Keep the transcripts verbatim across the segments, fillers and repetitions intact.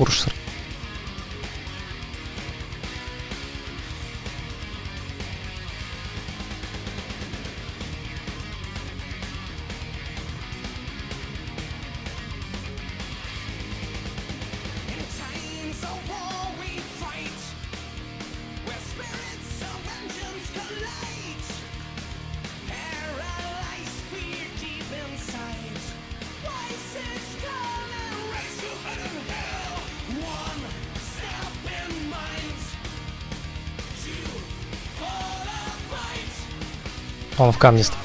Урш. Он в камне стоит.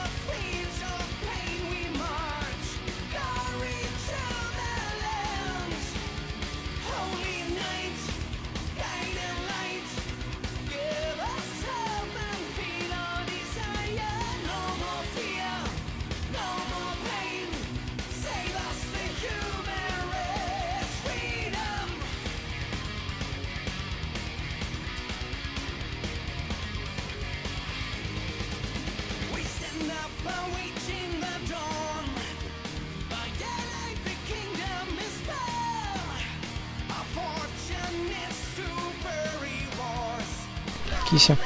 Кися.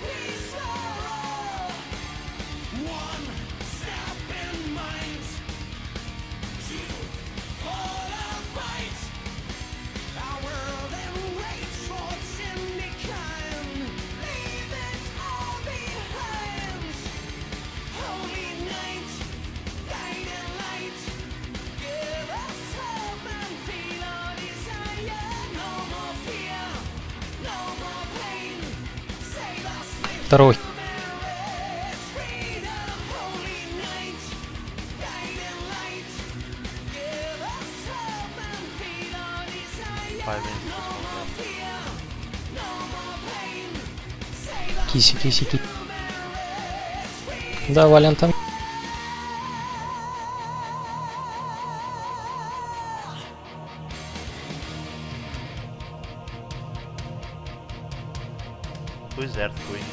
Второй. Киси, киси, киси. Да, Вален там. Who is that queen?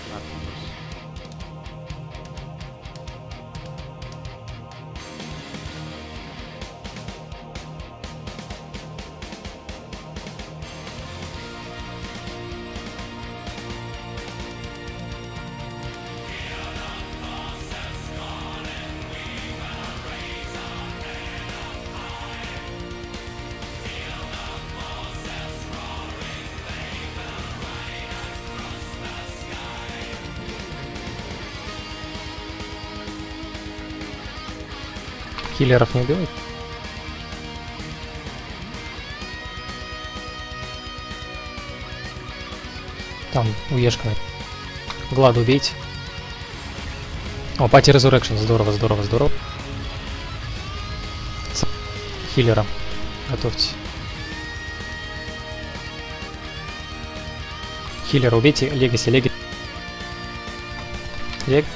Киллеров не убивает. Там уешка. Гладу убейте. О, пати резурекшн. Здорово, здорово, здорово. Хиллера. Готовьте. Хиллера убейте. Легаси, легаси. Лег.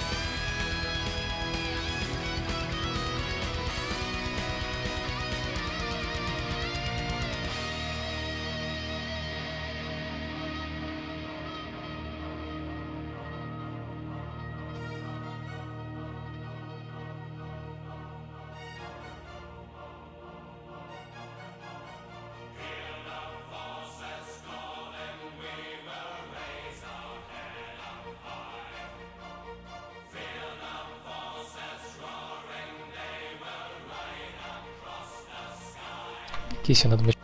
Киси надо быть.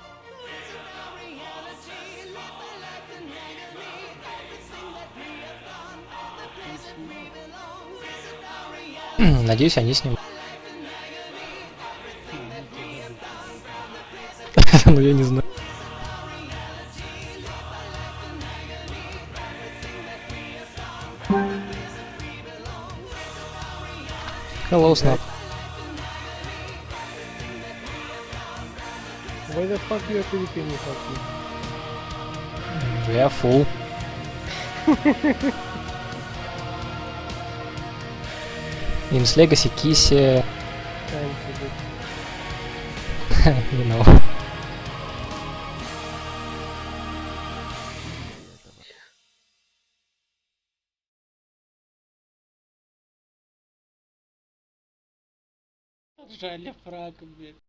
Надеюсь, они с ним. Ну я не знаю. Hello, Snap. Why the fuck you are Philippine fucking? We are full. Имс Legacy, Киси. You know. Жаль, фраг, блядь.